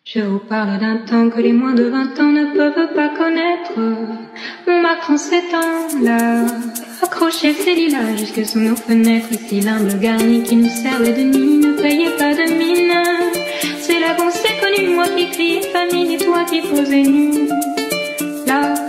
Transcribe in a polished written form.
Je vous parle d'un temps que les moins de 20 ans ne peuvent pas connaître. On marque en ces temps-là, accrochait ses lilas jusque sous nos fenêtres. Si l'humble garni qui nous servait de nid ne payait pas de mine, c'est là qu'on s'est connu, moi qui criais famine et toi qui posais nu. Là